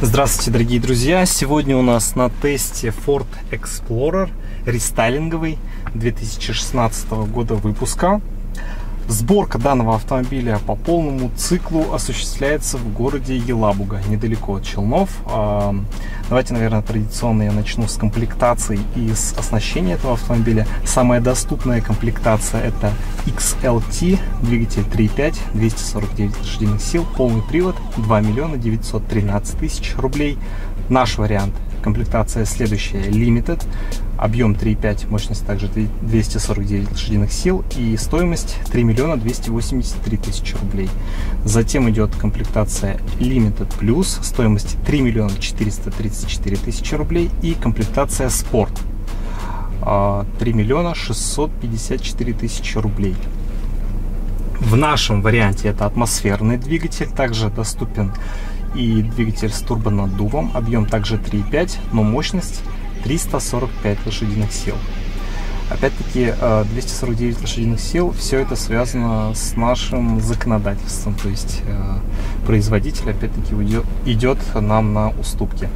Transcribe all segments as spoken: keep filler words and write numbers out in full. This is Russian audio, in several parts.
Здравствуйте, дорогие друзья! Сегодня у нас на тесте Ford Explorer рестайлинговый две тысячи шестнадцатого года выпуска. Сборка данного автомобиля по полному циклу осуществляется в городе Елабуга, недалеко от Челнов. Давайте, наверное, традиционно я начну с комплектации и с оснащения этого автомобиля. Самая доступная комплектация — это икс эл ти, двигатель три и пять, двести сорок девять лошадиных сил, полный привод, два миллиона девятьсот тринадцать тысяч рублей. Наш вариант комплектация следующая: Limited, объем три и пять, мощность также двести сорок девять лошадиных сил и стоимость три миллиона двести восемьдесят три тысячи рублей. Затем идет комплектация Limited Plus, стоимость три миллиона четыреста тридцать четыре тысячи рублей, и комплектация Sport три миллиона шестьсот пятьдесят четыре тысячи рублей. В нашем варианте это атмосферный двигатель, также доступен и двигатель с турбонаддувом, объем также три и пять, но мощность триста сорок пять лошадиных сил. Опять-таки двести сорок девять лошадиных сил, все это связано с нашим законодательством, то есть производитель опять-таки идет нам на уступки.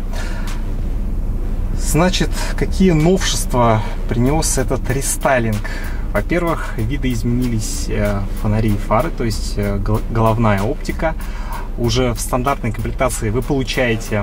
Значит, какие новшества принес этот рестайлинг? Во-первых, видоизменились фонари и фары, то есть головная оптика. Уже в стандартной комплектации вы получаете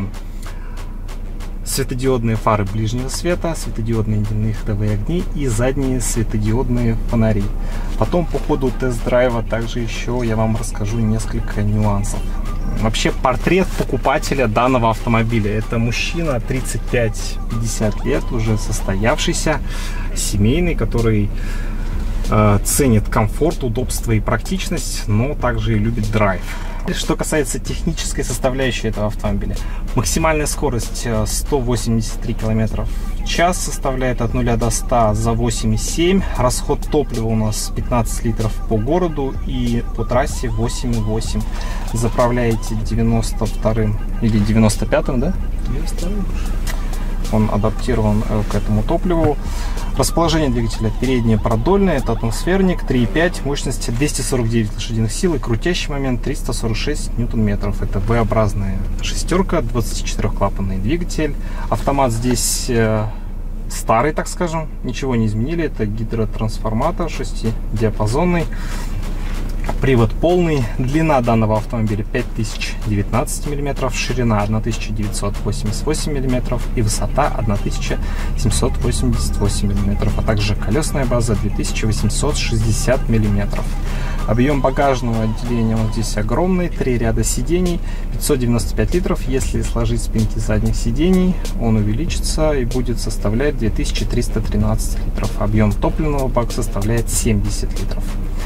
светодиодные фары ближнего света, светодиодные дневные ходовые огни и задние светодиодные фонари. Потом по ходу тест-драйва также еще я вам расскажу несколько нюансов. Вообще портрет покупателя данного автомобиля — это мужчина тридцать пять — пятьдесят лет, уже состоявшийся, семейный, который э, ценит комфорт, удобство и практичность, но также и любит драйв. Что касается технической составляющей этого автомобиля, максимальная скорость сто восемьдесят три километра в час составляет от нуля до ста за восемь и семь. Расход топлива у нас пятнадцать литров по городу и по трассе восемь и восемь. Заправляете девяносто вторым или девяносто пятым, да? девяносто вторым. Он адаптирован к этому топливу. Расположение двигателя: переднее продольное, это атмосферник, три и пять, мощность двести сорок девять лошадиных сил и крутящий момент триста сорок шесть ньютон-метров. Это V-образная шестерка, двадцатичетырёхклапанный двигатель. Автомат здесь э, старый, так скажем, ничего не изменили. Это гидротрансформатор шестидиапазонный. Привод полный. Длина данного автомобиля пять тысяч девятнадцать миллиметров, ширина тысяча девятьсот восемьдесят восемь миллиметров и высота тысяча семьсот восемьдесят восемь миллиметров, а также колесная база две тысячи восемьсот шестьдесят миллиметров. Объем багажного отделения вот здесь огромный, три ряда сидений, пятьсот девяносто пять литров. Если сложить спинки задних сидений, он увеличится и будет составлять две тысячи триста тринадцать литров. Объем топливного бака составляет семьдесят литров.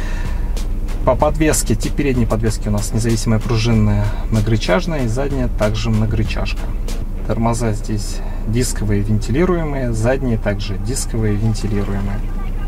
По подвеске, тип передней подвески у нас независимая пружинная многорычажная и задняя также многорычажка. Тормоза здесь дисковые вентилируемые, задние также дисковые вентилируемые.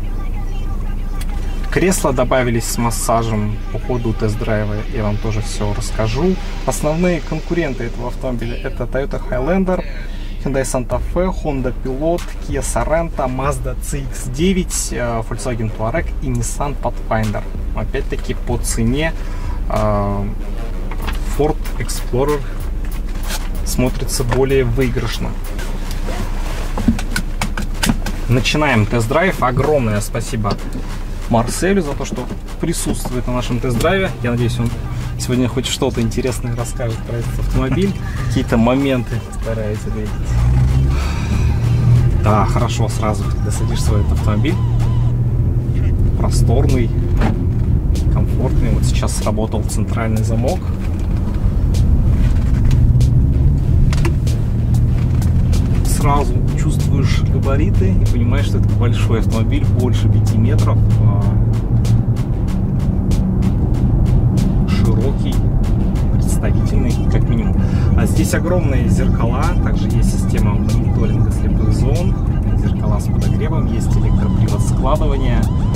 Кресла добавились с массажем. По ходу тест-драйва я вам тоже все расскажу. Основные конкуренты этого автомобиля — это Toyota Highlander, Hyundai Santa Fe, Honda Pilot, Kia Sorento, Mazda си икс девять, Volkswagen Touareg и Nissan Pathfinder. Опять-таки по цене э, Ford Explorer смотрится более выигрышно. Начинаем тест-драйв. Огромное спасибо Марселю за то, что присутствует на нашем тест-драйве. Я надеюсь, он сегодня хоть что-то интересное расскажет про этот автомобиль. Какие-то моменты старается ответить. Да, хорошо, сразу, когда садишься в этот автомобиль. Просторный, комфортный. Вот сейчас сработал центральный замок. Сразу чувствуешь габариты и понимаешь, что это большой автомобиль, больше пяти метров. Широкий, представительный, как минимум. А здесь огромные зеркала, также есть система мониторинга слепых зон, зеркала с подогревом, есть электропривод складывания,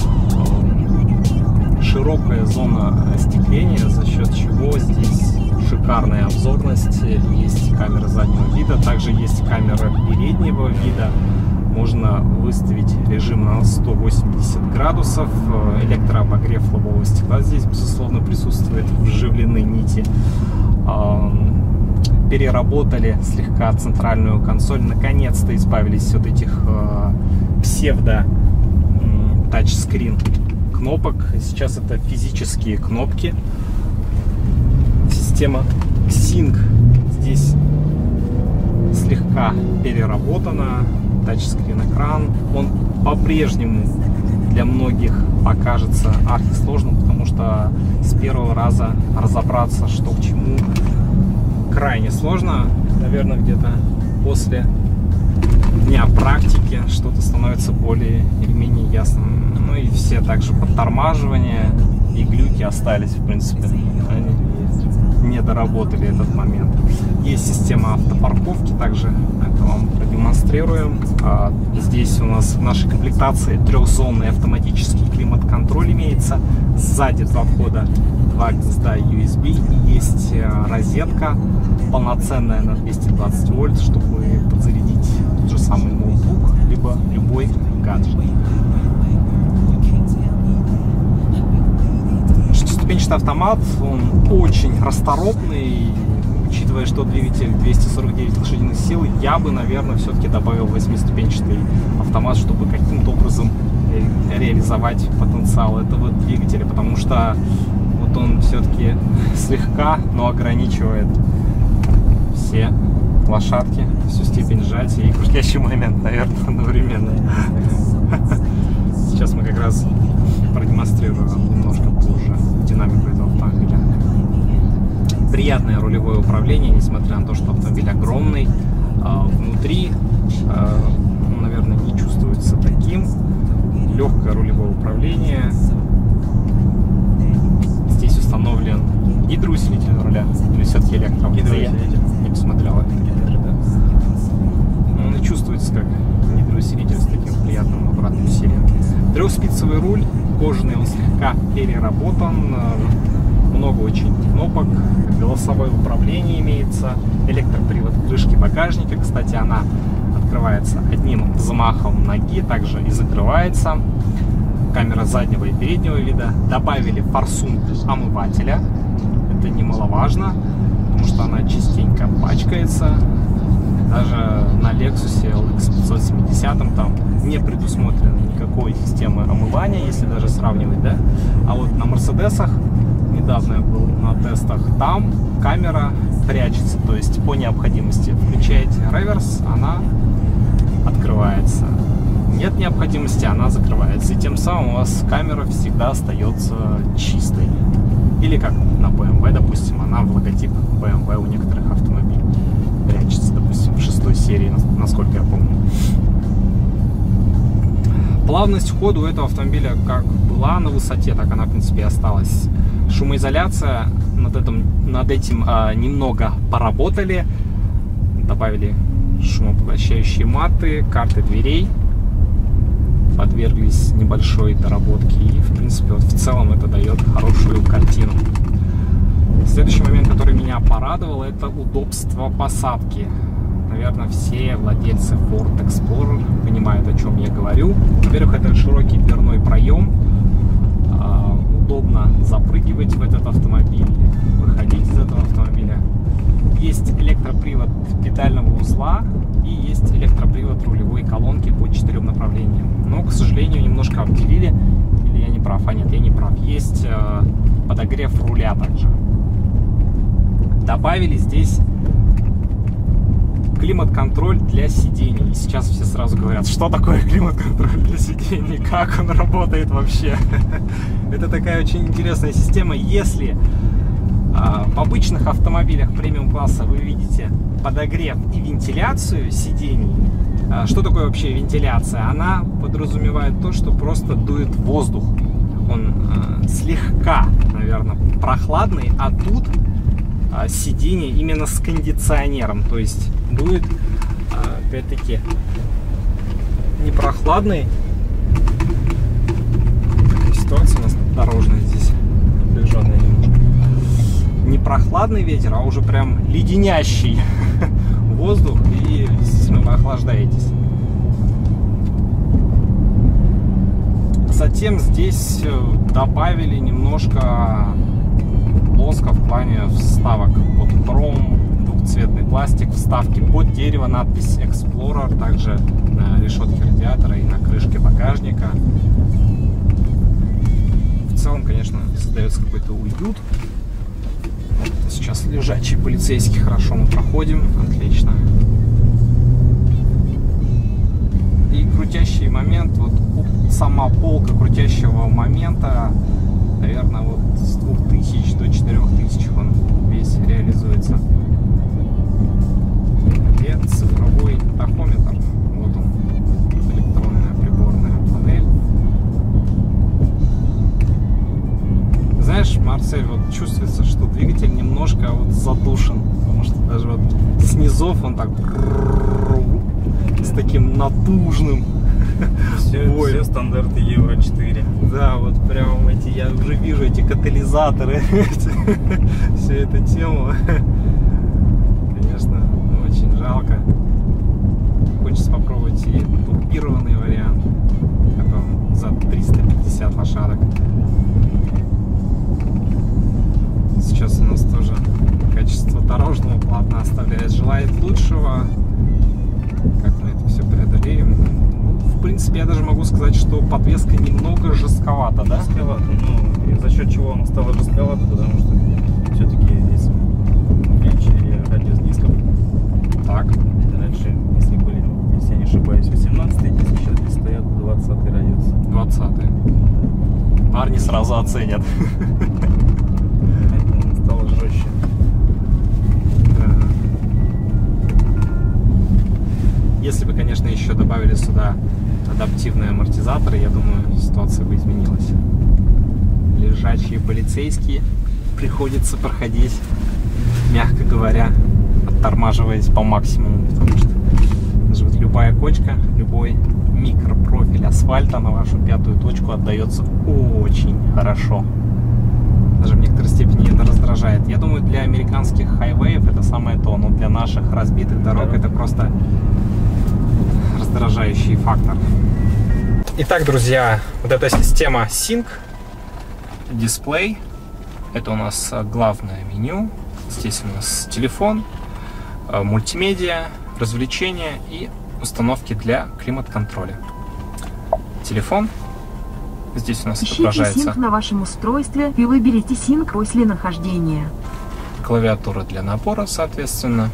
широкая зона остекления, за счет чего здесь шикарная обзорность, есть камера заднего вида, также есть камера переднего вида. Можно выставить режим на сто восемьдесят градусов. Электрообогрев лобового стекла здесь, безусловно, присутствует. Вживлены нити. переработали слегка центральную консоль, наконец-то избавились от этих э, псевдо тачскрин кнопок. Сейчас это физические кнопки. Система Sync здесь слегка переработана. Тачскрин экран, он по-прежнему для многих покажется архисложным, потому что с первого раза разобраться, что к чему, крайне сложно. Наверное, где-то после дня практики что-то становится более или менее ясным. Ну и все также подтормаживания и глюки остались, в принципе. Они не доработали этот момент. Есть система автопарковки, также это вам продемонстрируем. А здесь у нас в нашей комплектации трехзонный автоматический климат-контроль имеется. Сзади два входа, два гнезда ю эс би. И есть розетка полноценная на двести двадцать вольт, чтобы подзарядить тот же самый ноутбук, либо любой гаджет. Шестиступенчатый автомат, он очень расторопный, учитывая, что двигатель двести сорок девять лошадиных сил, я бы, наверное, все-таки добавил восьмиступенчатый автомат, чтобы каким-то образом реализовать потенциал этого двигателя, потому что вот он все-таки слегка, но ограничивает все лошадки, всю степень сжатия и крутящий момент, наверное, одновременно. Сейчас мы как раз продемонстрируем немножко позже динамику этого автомобиля. Приятное рулевое управление, несмотря на то, что автомобиль огромный. Внутри, наверное, не чувствуется таким. Легкое рулевое управление. Здесь установлен гидроусилитель руля, или все-таки электро. Гидроусилитель. Не посмотрел это. Он и чувствуется как гидроусилитель с таким приятным обратным усилием. Трехспицевый руль, кожаный, он слегка переработан. Много очень кнопок, голосовое управление имеется, электропривод крышки багажника. Кстати, она открывается одним взмахом ноги, также и закрывается. Камера заднего и переднего вида. Добавили форсунку омывателя. Это немаловажно, потому что она частенько пачкается. Даже на Lexus эл икс пятьсот семьдесят там не предусмотрено никакой системы омывания, если даже сравнивать, да. А вот на Мерседесах, недавно я был на тестах, там камера прячется, то есть по необходимости включаете реверс, она открывается. Нет необходимости, она закрывается. И тем самым у вас камера всегда остается чистой. Или как на бэ эм вэ, допустим, она в логотип бэ эм вэ у некоторых автомобилей прячется, допустим, в шестой серии, насколько я помню. Плавность хода у этого автомобиля как была на высоте, так она, в принципе, и осталась. Шумоизоляция, над этим, над этим а, немного поработали. Добавили шумопоглощающие маты, карты дверей. Подверглись небольшой доработке. И, в принципе, вот в целом это дает хорошую картину. Следующий момент, который меня порадовал, это удобство посадки. Наверное, все владельцы Ford Explorer понимают, о чем я говорю. Во-первых, это широкий дверной проем. Удобно запрыгивать в этот автомобиль, выходить из этого автомобиля. Есть электропривод педального узла и есть электропривод рулевой колонки по четырем направлениям. Но, к сожалению, немножко обделили. Или я не прав? А нет, я не прав. Есть э, подогрев руля также. Добавили здесь климат-контроль для сидений. И сейчас все сразу говорят, что такое климат-контроль для сидений, как он работает вообще. Это такая очень интересная система. Если а, в обычных автомобилях премиум-класса вы видите подогрев и вентиляцию сидений, а, что такое вообще вентиляция? Она подразумевает то, что просто дует воздух. Он а, слегка, наверное, прохладный, а тут а, сиденье именно с кондиционером, то есть дует, а, опять-таки, не прохладный. Такая ситуация у нас дорожная здесь, напряженная немножко. Не прохладный ветер, а уже прям леденящий воздух, и действительно вы охлаждаетесь. Затем здесь добавили немножко лоска в плане вставок под хром, двухцветный пластик, вставки под дерево, надпись Explorer, также на решетке радиатора и на крышке багажника. В целом, конечно, создается какой-то уют. Сейчас лежачий полицейский, хорошо мы проходим, отлично. И крутящий момент, вот сама полка крутящего момента, наверное, вот с двух тысяч до четырёх тысяч он весь реализуется. Где цифровой тахометр? Вот он, электронная приборная панель. Знаешь, Марсель, вот чувствуется, что двигатель немножко вот задушен, потому что даже вот снизов он так с таким натужным. Все, все стандарты Евро четыре. Да, вот прям эти, я уже вижу эти катализаторы, всю эту тему. Конечно, очень жалко. Хочется попробовать и турбированный вариант, который за триста пятьдесят лошадок. Сейчас у нас тоже качество дорожного полотна оставляет желать лучшего. Как мы это все преодолеем? В принципе, я даже могу сказать, что подвеска немного жестковата, да? Жестковата, ну, и за счет чего она стала жестковата, потому что все-таки здесь меньше радиус дисков. Так. Раньше, если были, если я не ошибаюсь, восемнадцатый диск, сейчас здесь стоят двадцатый радиус. двадцатый. Парни сразу оценят. Поэтому стало жестче. Если бы, конечно, еще добавили сюда адаптивные амортизаторы, я думаю, ситуация бы изменилась. Лежачие полицейские приходится проходить, мягко говоря, оттормаживаясь по максимуму, потому что даже вот любая кочка, любой микропрофиль асфальта на вашу пятую точку отдается очень хорошо. Даже в некоторой степени это раздражает. Я думаю, для американских хайвеев это самое то, но для наших разбитых дорог это просто раздражающий фактор. Итак, друзья, вот эта система Sync Display, это у нас главное меню. Здесь у нас телефон, мультимедиа, развлечения и установки для климат-контроля. Телефон. Здесь у нас Ищите отображается Sync на вашем устройстве и выберите Sync после нахождения. Клавиатура для набора, соответственно.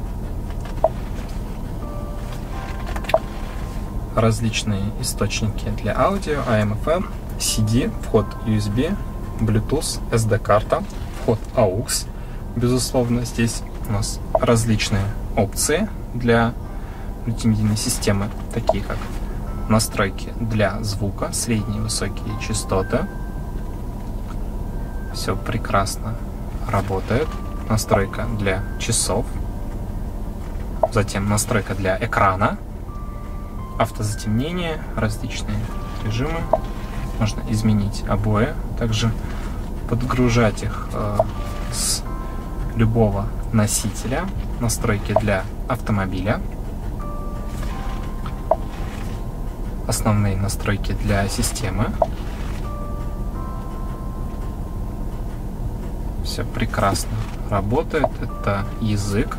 Различные источники для аудио, эй эм эф эм, си ди, вход ю эс би, Bluetooth, эс ди-карта, вход эй ю экс. Безусловно, здесь у нас различные опции для мультимедийной системы, такие как настройки для звука, средние и высокие частоты. Все прекрасно работает. Настройка для часов. Затем настройка для экрана. Автозатемнение, различные режимы. Можно изменить обои. Также подгружать их э, с любого носителя. Настройки для автомобиля. Основные настройки для системы. Все прекрасно работает. Это язык,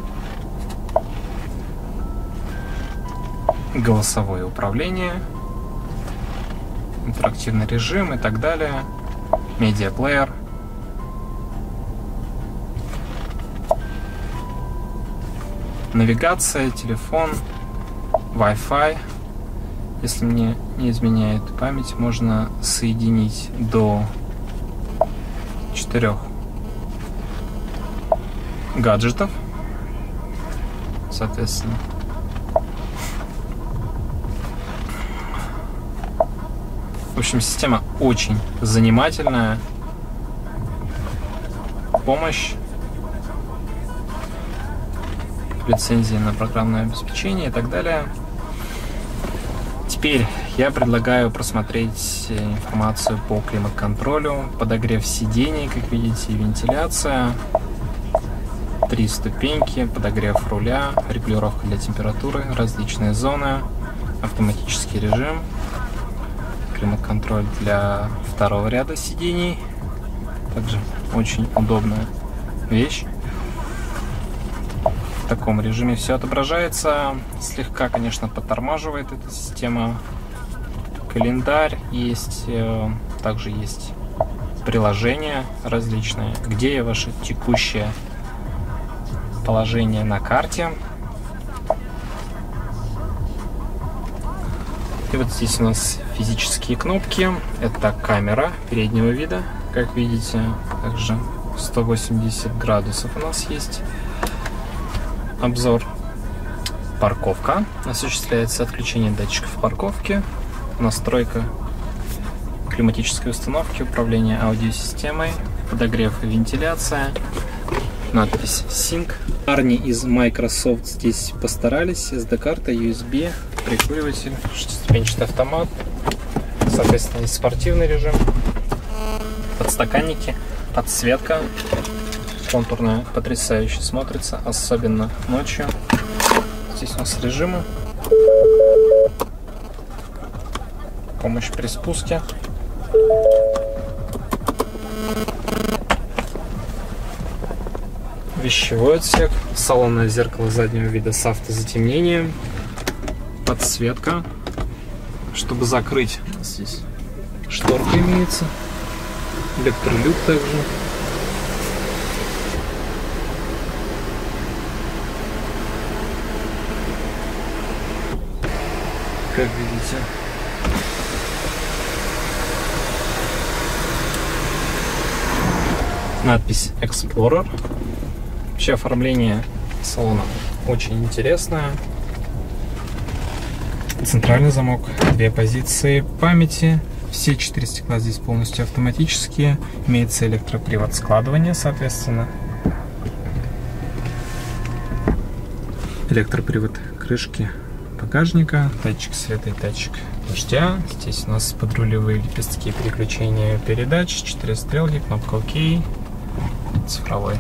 голосовое управление, интерактивный режим и так далее, медиаплеер. Навигация, телефон, Wi-Fi. Если мне не изменяет память, можно соединить до четырех гаджетов, соответственно. В общем, система очень занимательная. Помощь, лицензии на программное обеспечение и так далее. Теперь я предлагаю просмотреть информацию по климат-контролю, подогрев сидений, как видите, вентиляция, три ступеньки, подогрев руля, регулировка для температуры, различные зоны, автоматический режим, климат-контроль для второго ряда сидений, также очень удобная вещь. в таком режиме все отображается. Слегка, конечно, подтормаживает эта система. Календарь есть, также есть приложения различные, где ваше текущее положение на карте. И вот здесь у нас физические кнопки. Это камера переднего вида, как видите. Также сто восемьдесят градусов у нас есть обзор. Парковка. Осуществляется отключение датчиков парковки. Настройка климатической установки, управление аудиосистемой, подогрев и вентиляция. Надпись Sync. Парни из Microsoft здесь постарались. эс ди-карта, ю эс би, прикуриватель, шестиступенчатый автомат. Соответственно, есть спортивный режим. Подстаканники, подсветка контурная, потрясающе смотрится, особенно ночью. Здесь у нас режимы. Помощь при спуске. Вещевой отсек. Салонное зеркало заднего вида с автозатемнением. Подсветка. Чтобы закрыть, здесь шторка имеется. Электролюк также. Как видите. Надпись Explorer. Вообще оформление салона очень интересное. Центральный замок, две позиции памяти. Все четыре стекла здесь полностью автоматические. Имеется электропривод складывания, соответственно. Электропривод крышки багажника, датчик света и датчик дождя. Здесь у нас подрулевые лепестки переключения передач, четыре стрелки, кнопка ОК, цифровой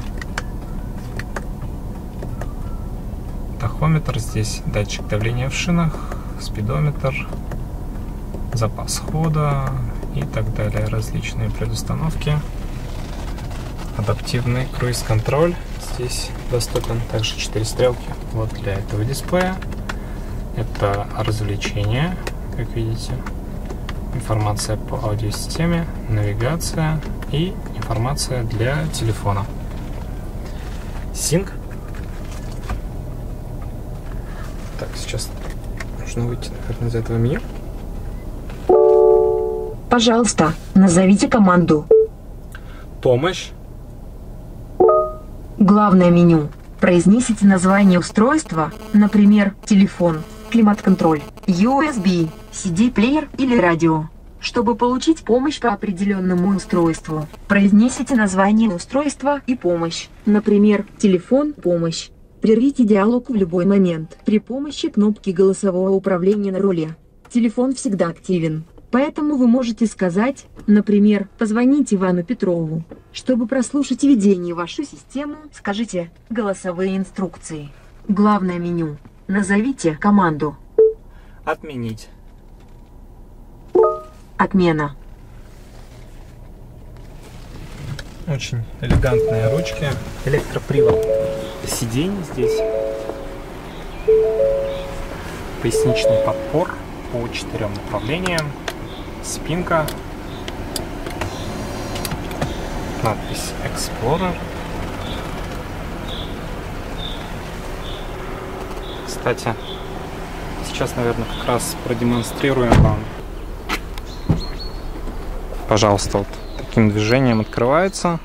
тахометр. Здесь датчик давления в шинах, спидометр, запас хода и так далее. Различные предустановки. Адаптивный круиз-контроль здесь доступен. Также четыре стрелки вот для этого дисплея. Это развлечения, как видите. Информация по аудиосистеме, навигация и информация для телефона. Sync. Так, сейчас нужно выйти, наверное, из этого меню. Пожалуйста, назовите команду. Помощь. Главное меню. Произнесите название устройства, например, телефон, климат-контроль, ю эс би, си ди-плеер или радио. Чтобы получить помощь по определенному устройству, произнесите название устройства и помощь, например, телефон, помощь. Прервите диалог в любой момент при помощи кнопки голосового управления на руле. Телефон всегда активен, поэтому вы можете сказать, например, позвоните Ивану Петрову. Чтобы прослушать введение в вашу систему, скажите «Голосовые инструкции». Главное меню. Назовите команду. Отменить. Отмена. Очень элегантные ручки. Электропривод сидений здесь. Поясничный подпор по четырем направлениям. Спинка. Надпись Explorer. Кстати, сейчас, наверное, как раз продемонстрируем вам. Пожалуйста, вот таким движением открывается.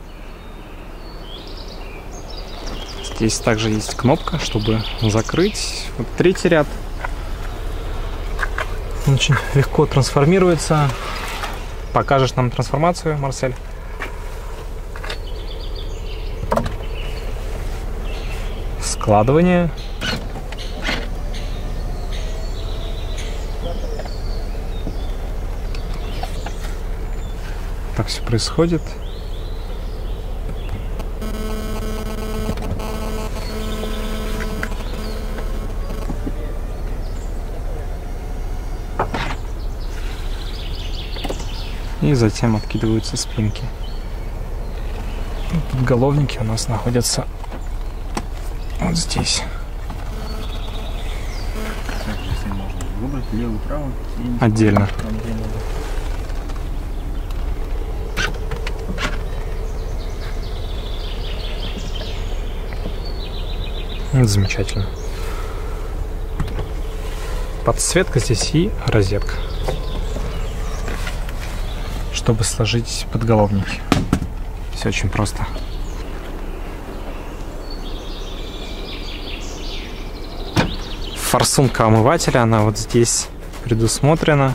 Здесь также есть кнопка, чтобы закрыть. Вот третий ряд. Он очень легко трансформируется. Покажешь нам трансформацию, Марсель? Складывание. Так все происходит. И затем откидываются спинки. Подголовники у нас находятся вот здесь. Также можно выбрать левую, правую. Отдельно. Отдельно. Замечательно. Подсветка здесь и розетка, чтобы сложить подголовники. Все очень просто. Форсунка омывателя, она вот здесь предусмотрена.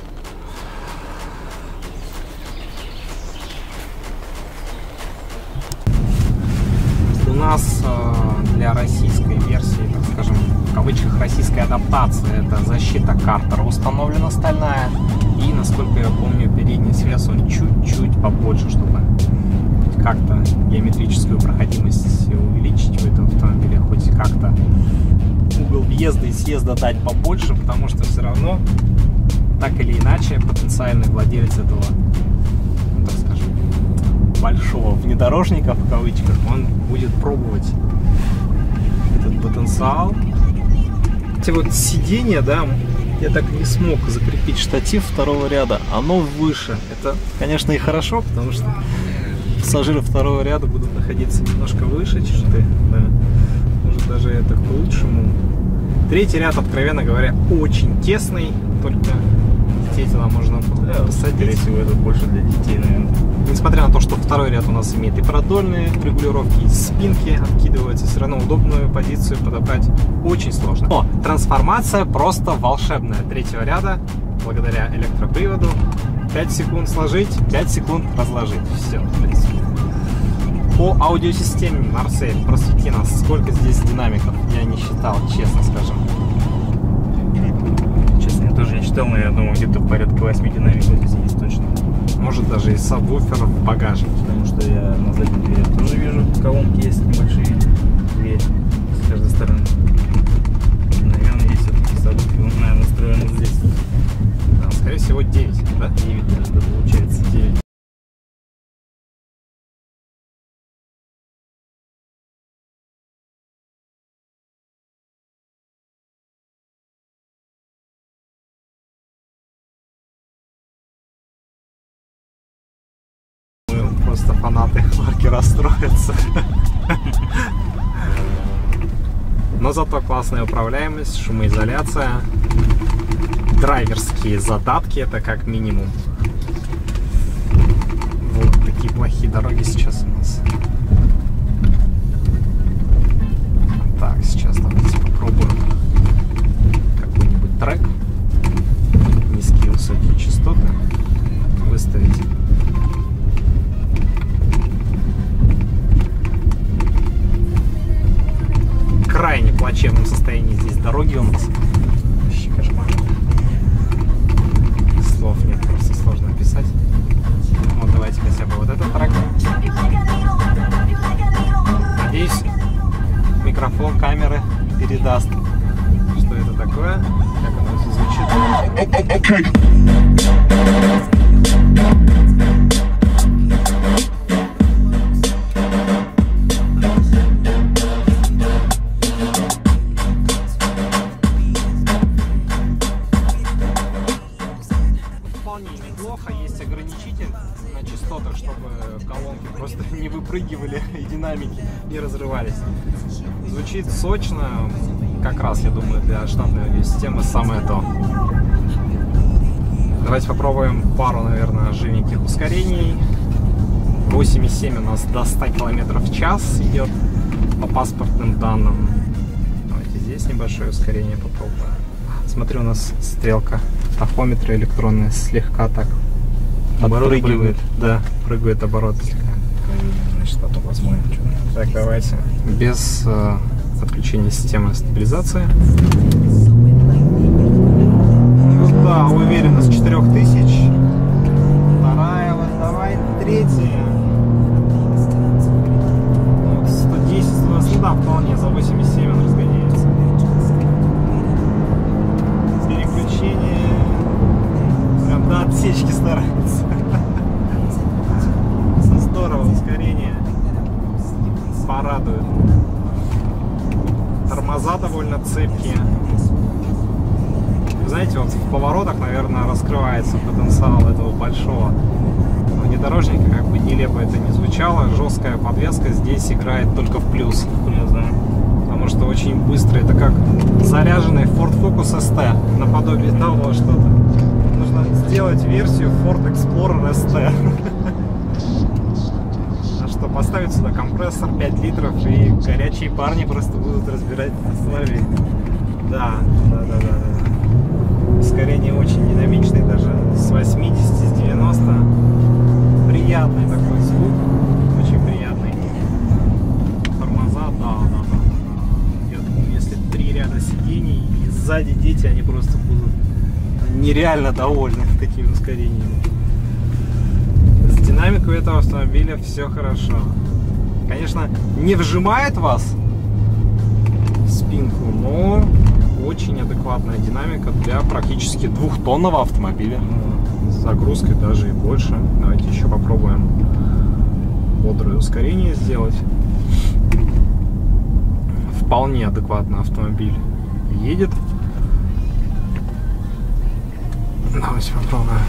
У нас для российской версии, так скажем, в кавычках российской адаптации, это защита картера установлена стальная. И, насколько я помню, передний свес он чуть-чуть побольше, чтобы как-то геометрическую проходимость увеличить у этого автомобиля, хоть как-то угол въезда и съезда дать побольше, потому что все равно, так или иначе, потенциальный владелец этого, ну, так скажем, большого внедорожника, в кавычках, он будет пробовать этот потенциал. Эти вот сиденья, да, я так и не смог закрепить штатив второго ряда, оно выше. Это, конечно, и хорошо, потому что пассажиры второго ряда будут находиться немножко выше, чем ты, да. Может, даже это к лучшему. Третий ряд, откровенно говоря, очень тесный, только детей туда можно да, посадить. Скорее всего, это больше для детей, наверное. Несмотря на то, что второй ряд у нас имеет и продольные регулировки, и спинки откидываются, все равно удобную позицию подобрать очень сложно. Но трансформация просто волшебная третьего ряда, благодаря электроприводу. пять секунд сложить, пять секунд разложить. Все, в принципе. По аудиосистеме, Марсель, просвети нас, сколько здесь динамиков? Я не считал, честно скажем. Честно, я тоже не считал, но я думаю, где-то порядка восьми динамиков здесь есть точно. Может, даже и сабвуфер в багажнике. Потому что я на задней двери тоже вижу, колонки есть небольшие, две с каждой стороны. Наверное, есть все-таки сабвуфер, он, наверное, настроен здесь. Да, скорее всего, девять, да? девять, да, получается девять. Просто фанаты марки расстроятся. Но зато классная управляемость, шумоизоляция, драйверские задатки, это как минимум. Вот такие плохие дороги сейчас у нас. Так, сейчас давайте попробуем какой-нибудь трек. Низкие, высокие частоты выставить. В крайне плачевном состоянии здесь дороги у нас. Вообще кошмар. Слов нет, просто сложно описать. Вот давайте хотя бы вот этот трек. Надеюсь, микрофон камеры передаст, что это такое, как оно все звучит. Неплохо, есть ограничитель на частотах, чтобы колонки просто не выпрыгивали и динамики не разрывались. Звучит сочно, как раз, я думаю, для штатной системы самое то. Давайте попробуем пару, наверное, живеньких ускорений. восемь и семь у нас до ста километров в час идет по паспортным данным. Давайте здесь небольшое ускорение попробуем. Смотрю, у нас стрелка тахометра электронная слегка так подпрыгивает. Да, прыгает обороты слегка. Значит, потом посмотрим, что. Так, давайте. Без э, подключения системы стабилизации. Да, уверенность четырех тысяч. Вторая, вот давай, третья. Вот сто десять, сто двадцать, да, вполне, за восемь и семь он разгоняется. Переключение. Прям до отсечки старается. Здорово, ускорение. Порадует. Тормоза довольно цепкие. Знаете, вот в поворотах, наверное, раскрывается потенциал этого большого внедорожника, как бы нелепо это ни звучало. Жесткая подвеска здесь играет только в плюс. Плюс, да. Потому что очень быстро. Это как заряженный Ford Focus эс тэ, наподобие того что-то. Нужно сделать версию Ford Explorer эс тэ. Что поставить сюда компрессор пять литров, и горячие парни просто будут разбирать автомобиль. Да, да, да, да, да. Ускорение очень динамичное, даже с восьмидесяти, с девяноста. Приятный такой звук, очень приятный. Тормоза, да, да, да. Я думаю, если три ряда сидений и сзади дети, они просто будут нереально довольны такими ускорениями. С динамикой этого автомобиля все хорошо. Конечно, не вжимает вас в спинку, но очень адекватная динамика для практически двухтонного автомобиля. С загрузкой даже и больше. Давайте еще попробуем бодрое ускорение сделать. Вполне адекватный автомобиль едет. Давайте попробуем.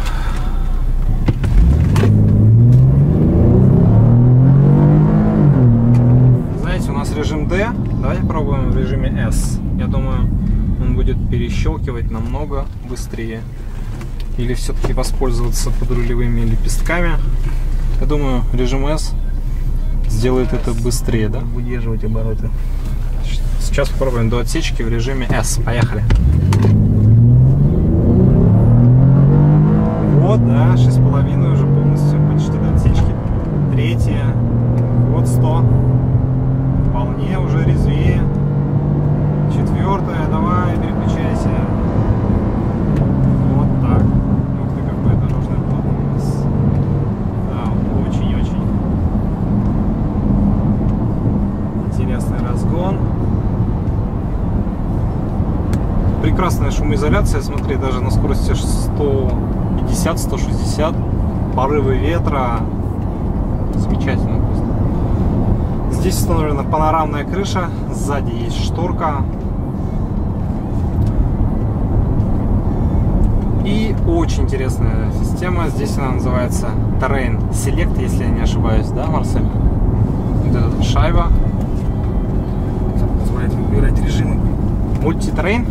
Знаете, у нас режим D. Давайте попробуем в режиме S. Я думаю, он будет перещелкивать намного быстрее. Или все-таки воспользоваться подрулевыми лепестками. Я думаю, режим S сделает это быстрее, да? Выдерживать обороты. Сейчас попробуем до отсечки в режиме S. Поехали. Вот, да, шесть с половиной уже полностью почти до отсечки. Третья. Вот сто. Вполне уже резвее. Четвертая, давай, переключайся. Вот так. Ух ты, какой дорожный план у нас. Да, очень-очень интересный разгон. Прекрасная шумоизоляция, смотри, даже на скорости сто пятьдесят — сто шестьдесят. Порывы ветра. Замечательно просто. Здесь установлена панорамная крыша, сзади есть шторка. И очень интересная система. Здесь она называется Terrain Select, если я не ошибаюсь, да, Марсель? Это шайба. Позволяет выбирать режимы. Multi-Terrain?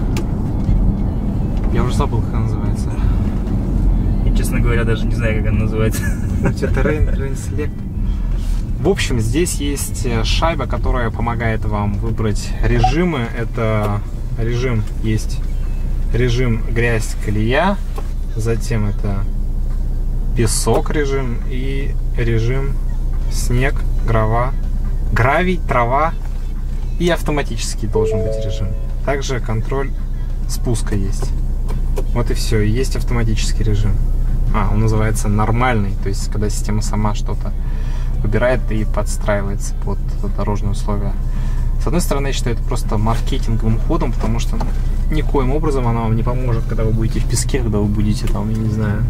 Я уже забыл, как она называется. И, честно говоря, даже не знаю, как она называется. Multi-Terrain, Terrain Select. В общем, здесь есть шайба, которая помогает вам выбрать режимы. Это режим есть режим грязь, колея, затем это песок режим и режим снег, грава, гравий, трава и автоматический должен быть режим. Также контроль спуска есть. Вот и все. Есть автоматический режим. А, он называется нормальный, то есть когда система сама что-то выбирает и подстраивается под дорожные условия. С одной стороны, я считаю это просто маркетинговым ходом, потому что никоим образом она вам не поможет, когда вы будете в песке, когда вы будете там, я не знаю,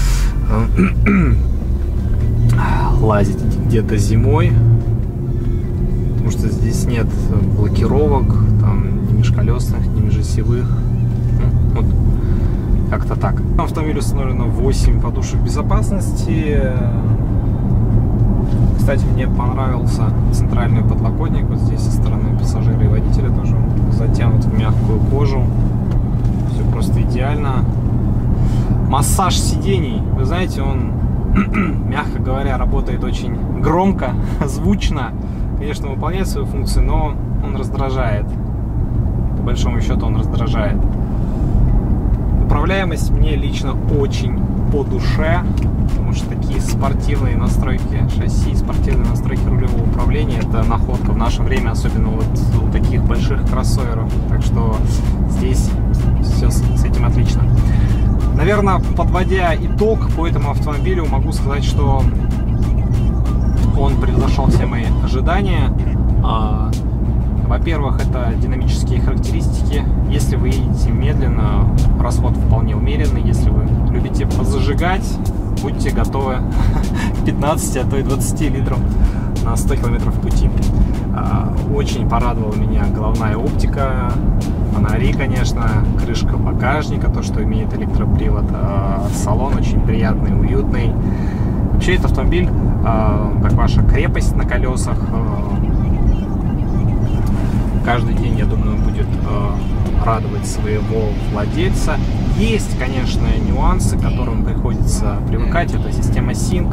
лазить где-то зимой, потому что здесь нет блокировок, там, ни межколесных, ни межосевых. Вот как-то так. На автомобиле установлено восемь подушек безопасности. Кстати, мне понравился центральный подлокотник. Вот здесь со стороны пассажира и водителя тоже затянут в мягкую кожу. Все просто идеально. Массаж сидений. Вы знаете, он, мягко говоря, работает очень громко, звучно. Конечно, выполняет свою функцию, но он раздражает. По большому счету он раздражает. Управляемость мне лично очень по душе, потому что такие спортивные настройки шасси, спортивные настройки рулевого управления — это находка в наше время, особенно вот у таких больших кроссоверов. Так что здесь все с этим отлично. Наверное, подводя итог по этому автомобилю, могу сказать, что он превзошел все мои ожидания. Во-первых, это динамические характеристики. Если вы едете медленно, расход вполне умеренный. Если вы любите позажигать, будьте готовы к пятнадцати, а то и двадцати литрам на сто километров пути. Очень порадовала меня головная оптика, фонари, конечно, крышка багажника, то, что имеет электропривод, салон очень приятный, уютный. Вообще этот автомобиль, как ваша крепость на колесах, каждый день, я думаю, будет радовать своего владельца. Есть, конечно, нюансы, к которым приходится привыкать. Это система синк.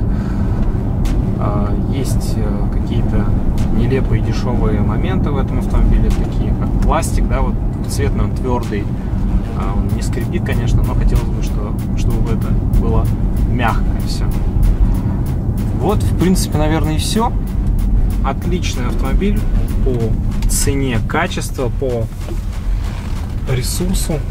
Есть какие-то нелепые дешевые моменты в этом автомобиле, такие как пластик, да, вот цветный, он твердый, он не скрипит, конечно, но хотелось бы, что, чтобы это было мягкое все. Вот, в принципе, наверное, и все. Отличный автомобиль по цене, качеству, по ресурсу.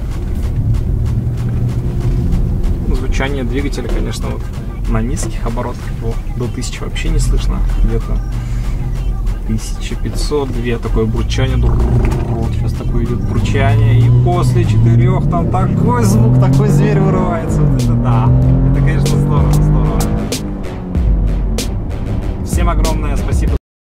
Звучание двигателя, конечно, вот на низких оборотах его до тысячи вообще не слышно. Где-то тысяча пятьсот, две, такое бурчание. Вот сейчас такое идет бурчание. И после четырех там такой звук, такой зверь вырывается. Вот это да. Это, конечно, здорово, здорово. Всем огромное спасибо.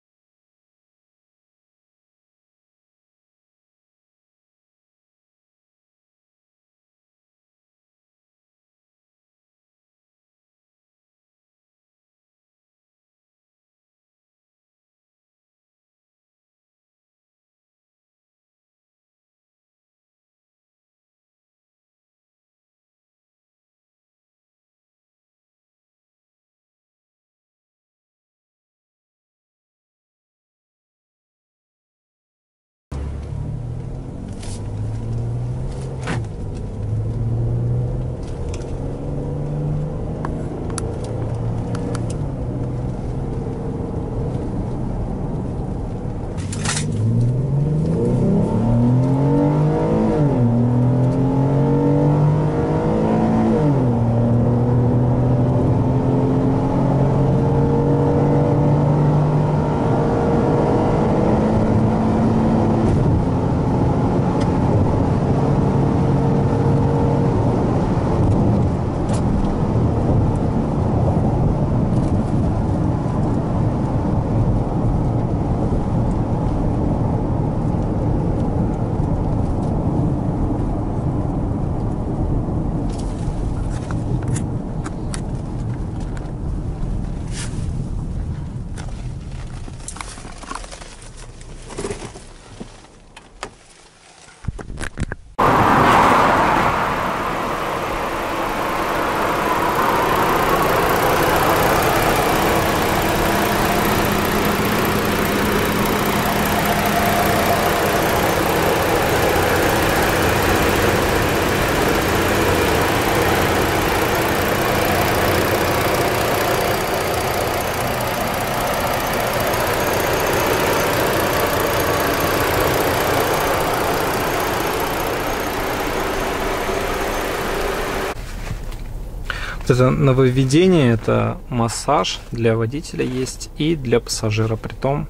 Вот это нововведение, это массаж для водителя есть и для пассажира. Притом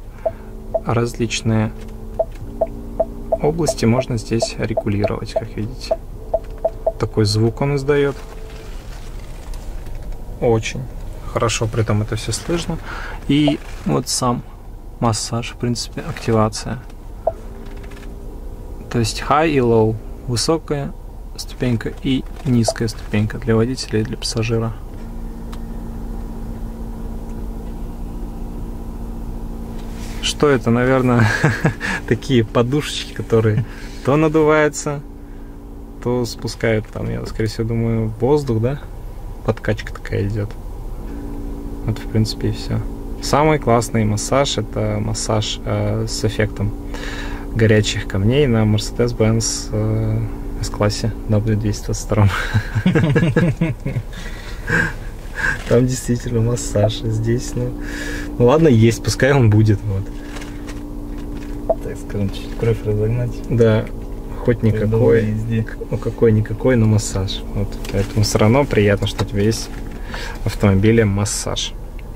различные области можно здесь регулировать, как видите. Такой звук он издает. Очень хорошо, притом это все слышно. И вот сам массаж, в принципе, активация. То есть high и low, высокая ступенька и низкая ступенька для водителя и для пассажира. Что это? Наверное, такие подушечки, которые то надуваются, то спускают там, я, скорее всего, думаю, воздух, да? Подкачка такая идет. Вот, в принципе, и все. Самый классный массаж — это массаж э, с эффектом горячих камней на Mercedes-Benz э, S-классе дабл ю двести двадцать два. Там действительно массаж. Здесь, ну, ну ладно, есть, пускай он будет. Вот. Так скажем, чуть кровь разогнать. Да, хоть никакой. Ну какой-никакой, но массаж. Вот. Поэтому все равно приятно, что у тебя есть в автомобиле массаж.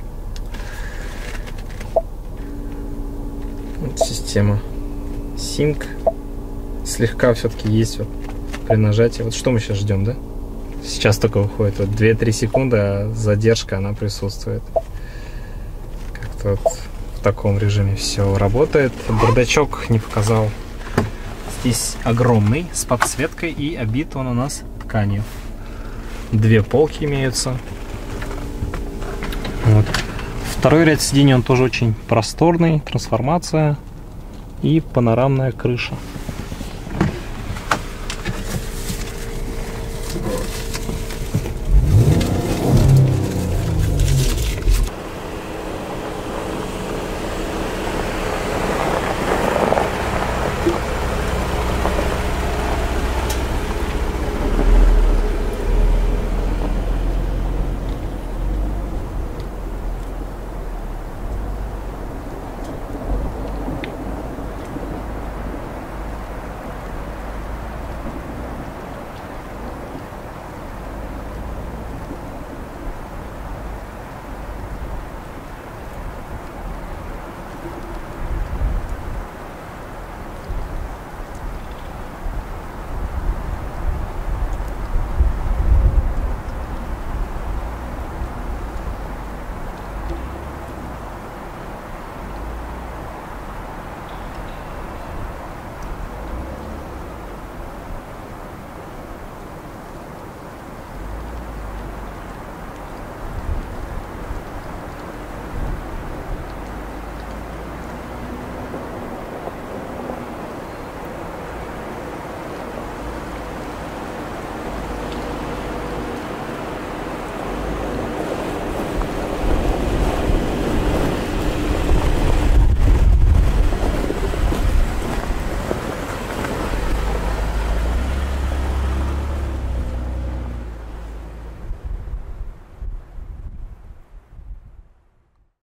Вот система Sync. Слегка все-таки есть вот при нажатии. Вот что мы сейчас ждем, да? Сейчас только выходит вот две-три секунды, а задержка она присутствует. Как-то вот в таком режиме все работает. Бардачок не показал. Здесь огромный, с подсветкой, и обит он у нас тканью. Две полки имеются. Вот. Второй ряд сидений, он тоже очень просторный, трансформация и панорамная крыша.